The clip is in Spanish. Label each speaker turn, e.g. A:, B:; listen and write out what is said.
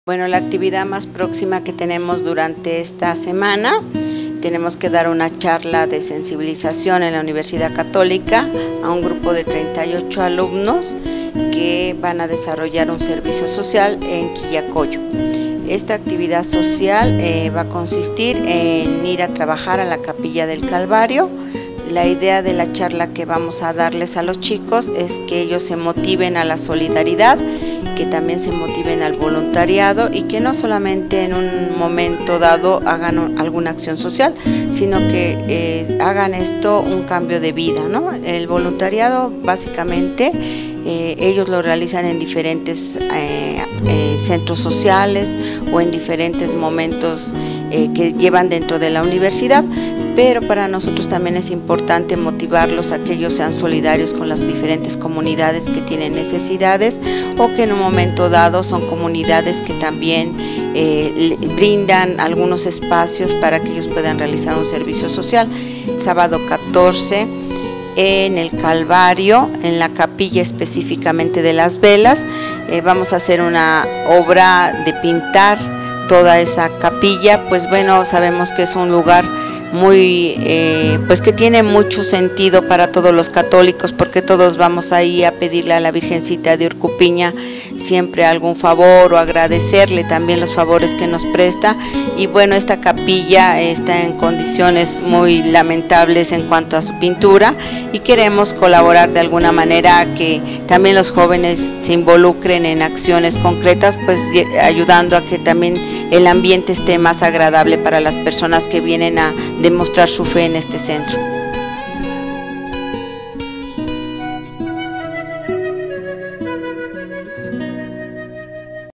A: Bueno, la actividad más próxima que tenemos durante esta semana, tenemos que dar una charla de sensibilización en la Universidad Católica a un grupo de 38 alumnos que van a desarrollar un servicio social en Quillacollo. Esta actividad social va a consistir en ir a trabajar a la Capilla del Calvario. La idea de la charla que vamos a darles a los chicos es que ellos se motiven a la solidaridad, que también se motiven al voluntariado y que no solamente en un momento dado hagan alguna acción social, sino que hagan esto un cambio de vida, ¿no? El voluntariado básicamente ellos lo realizan en diferentes centros sociales o en diferentes momentos que llevan dentro de la universidad, pero para nosotros también es importante motivarlos a que ellos sean solidarios con las diferentes comunidades que tienen necesidades o que en un momento dado son comunidades que también brindan algunos espacios para que ellos puedan realizar un servicio social. Sábado 14 en el Calvario, en la capilla específicamente de las velas, vamos a hacer una obra de pintar toda esa capilla. Pues bueno, sabemos que es un lugar muy pues que tiene mucho sentido para todos los católicos, porque todos vamos ahí a pedirle a la Virgencita de Urcupiña siempre algún favor o agradecerle también los favores que nos presta. Y bueno, esta capilla está en condiciones muy lamentables en cuanto a su pintura y queremos colaborar de alguna manera a que también los jóvenes se involucren en acciones concretas, pues ayudando a que también el ambiente esté más agradable para las personas que vienen a demostrar su fe en este centro.